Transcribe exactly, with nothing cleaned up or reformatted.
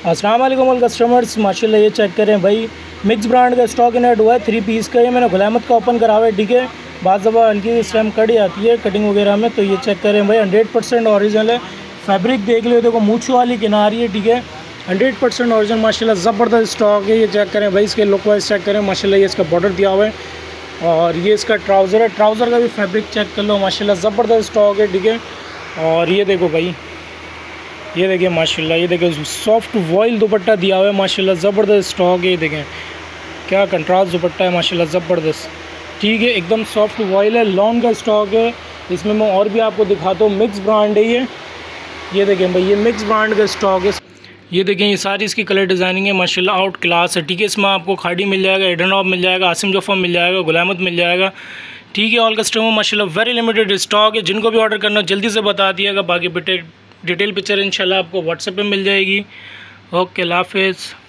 अस्सलाम वालेकुम all customers, माशाल्लाह ये चेक करें भाई, मिक्स ब्रांड का स्टॉक इन हुआ है थ्री पीस का। ये मैंने गुलामत का ओपन करा हुआ है, ठीक है। बाद दफ़ा हल्की इस टाइम कड़ी आती है कटिंग वगैरह में, तो ये चेक करें भाई हंड्रेड परसेंट ओरिजिनल है। फैब्रिक देख लो, देखो मूछों वाली किनारी है, ठीक है। हंड्रेड परसेंट ओरिजिनल माशाल्लाह ज़बरदस्त स्टॉक है। ये चेक करें भाई, इसके लुक वाइज चेक करें माशाल्लाह। ये इसका बॉर्डर दिया हुआ है और ये इसका ट्राउज़र है। ट्राउज़र का भी फैब्रिक चेक कर लो माशाल्लाह, ज़बरदस्त स्टॉक है, ठीक है। और ये देखो भाई, ये देखिए माशाल्लाह, ये देखिए सॉफ्ट वॉइल दुपट्टा दिया हुआ है माशाल्लाह, ज़बरदस्त स्टॉक है। ये देखें क्या कंट्रास्ट दुपट्टा है माशाल्लाह, ज़बरदस्त, ठीक है। एकदम सॉफ्ट वॉइल है, लॉन का स्टॉक है। इसमें मैं और भी आपको दिखाता हूँ, मिक्स ब्रांड है ये। ये देखें भाई, ये मिक्स ब्रांड का स्टॉक है। ये देखें, ये सारी इसकी कलर डिज़ाइनिंग है माशाल्लाह, आउट क्लास है, ठीक है। इसमें आपको खाड़ी मिल जाएगा, एडन ऑफ मिल जाएगा, आसिम जोफा मिल जाएगा, गुलामत मिल जाएगा, ठीक है। ऑल कस्टमर माशाल्लाह वेरी लिमिटेड स्टॉक है। जिनको भी ऑर्डर करना जल्दी से बता दिएगा, बाकी बेटे डिटेल पिक्चर इंशाल्लाह आपको व्हाट्सएप पे मिल जाएगी। ओके, अल्लाह हाफिज़।